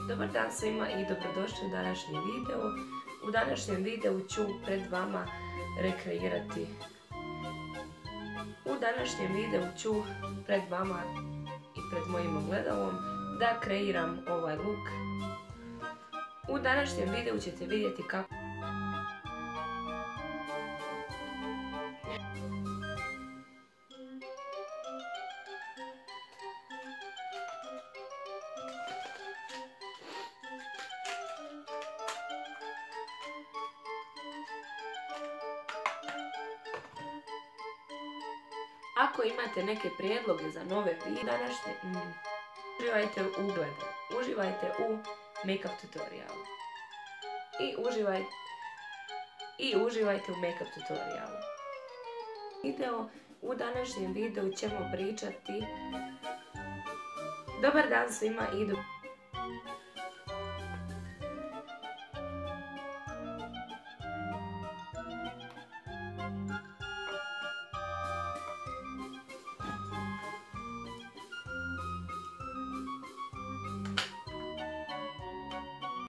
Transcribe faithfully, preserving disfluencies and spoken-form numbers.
Dobar dan svima i dobrodošli u današnji video. U današnjem videu ću pred vama rekreirati. U današnjem videu ću pred vama i pred mojim ogledalom da kreiram ovaj look. U današnjem videu ćete vidjeti kako Ako imate neke prijedloge za nove videe današnje, mm, uživajte u gledanju, uživajte u make-up tutorialu. I uživajte, i uživajte u make-up tutorialu. Video, u današnjem videu ćemo pričati. Dobar dan svima i do...